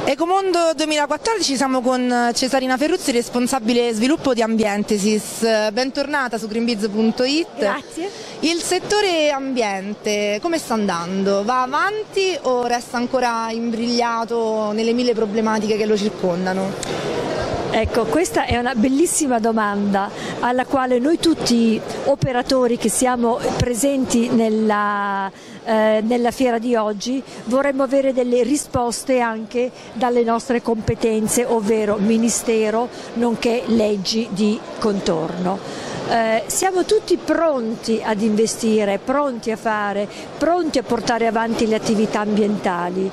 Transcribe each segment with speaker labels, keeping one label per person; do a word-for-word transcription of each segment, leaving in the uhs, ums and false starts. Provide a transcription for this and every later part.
Speaker 1: Ecomondo duemilaquattordici, siamo con Cesarina Ferruzzi, responsabile sviluppo di Ambientesis. Bentornata su greenbiz punto it.
Speaker 2: Grazie.
Speaker 1: Il settore ambiente come sta andando? Va avanti o resta ancora imbrigliato nelle mille problematiche che lo circondano?
Speaker 2: Ecco, questa è una bellissima domanda alla quale noi tutti operatori che siamo presenti nella, eh, nella fiera di oggi vorremmo avere delle risposte anche dalle nostre competenze, ovvero Ministero nonché leggi di contorno. Eh, siamo tutti pronti ad investire, pronti a fare, pronti a portare avanti le attività ambientali.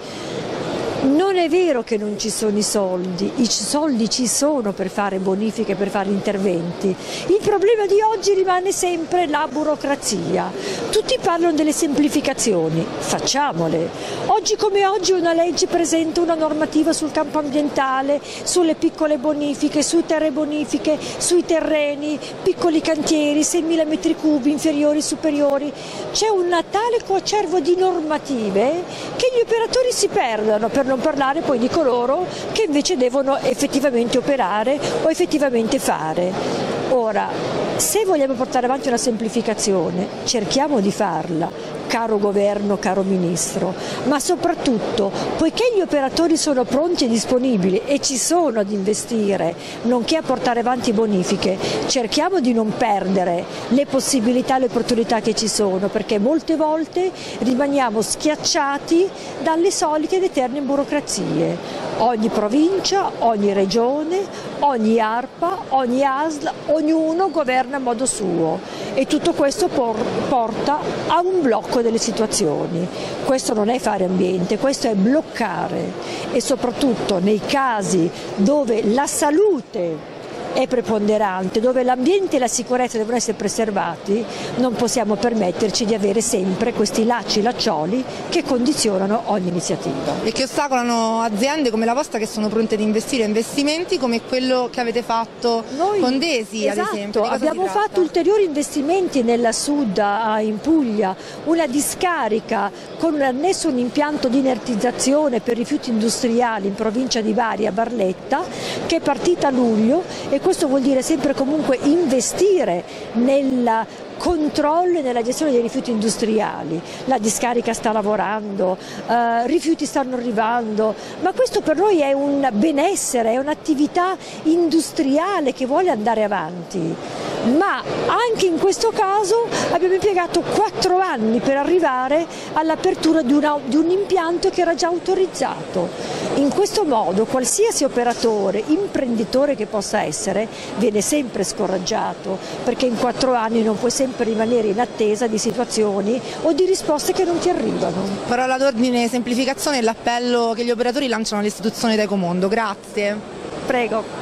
Speaker 2: Non è vero che non ci sono i soldi, i soldi ci sono per fare bonifiche, per fare interventi. Il problema di oggi rimane sempre la burocrazia. Tutti parlano delle semplificazioni, facciamole. Oggi come oggi una legge presenta una normativa sul campo ambientale, sulle piccole bonifiche, sui terre bonifiche, sui terreni, piccoli cantieri, seimila metri cubi, inferiori, superiori. C'è un tale coacervo di normative che gli operatori si perdono, per non parlare poi di coloro che invece devono effettivamente operare o effettivamente fare. Ora, se vogliamo portare avanti una semplificazione, cerchiamo di farla, caro governo, caro ministro, ma soprattutto, poiché gli operatori sono pronti e disponibili e ci sono ad investire, nonché a portare avanti bonifiche, cerchiamo di non perdere le possibilità e le opportunità che ci sono, perché molte volte rimaniamo schiacciati dalle solite ed eterne burocrazie. Ogni provincia, ogni regione, ogni ARPA, ogni A S L, ognuno governa a modo suo e tutto questo por porta a un blocco delle situazioni. Questo non è fare ambiente, questo è bloccare, e soprattutto nei casi dove la salute è preponderante, dove l'ambiente e la sicurezza devono essere preservati, non possiamo permetterci di avere sempre questi lacci laccioli che condizionano ogni iniziativa.
Speaker 1: E che ostacolano aziende come la vostra che sono pronte ad investire investimenti come quello che avete fatto Noi, con Desi,
Speaker 2: esatto,
Speaker 1: ad esempio.
Speaker 2: Abbiamo fatto ulteriori investimenti nella Sud, in Puglia, una discarica con un annesso un impianto di inertizzazione per rifiuti industriali in provincia di Bari a Barletta, che è partita a luglio, e questo vuol dire sempre comunque investire nel controllo e nella gestione dei rifiuti industriali. La discarica sta lavorando, eh, rifiuti stanno arrivando, ma questo per noi è un benessere, è un'attività industriale che vuole andare avanti. Ma anche in questo caso abbiamo impiegato quattro anni per arrivare all'apertura di, di un impianto che era già autorizzato. In questo modo qualsiasi operatore, imprenditore che possa essere, viene sempre scoraggiato, perché in quattro anni non puoi sempre rimanere in attesa di situazioni o di risposte che non ti arrivano.
Speaker 1: Parola d'ordine, semplificazione e l'appello che gli operatori lanciano all'istituzione da Ecomondo. Grazie.
Speaker 2: Prego.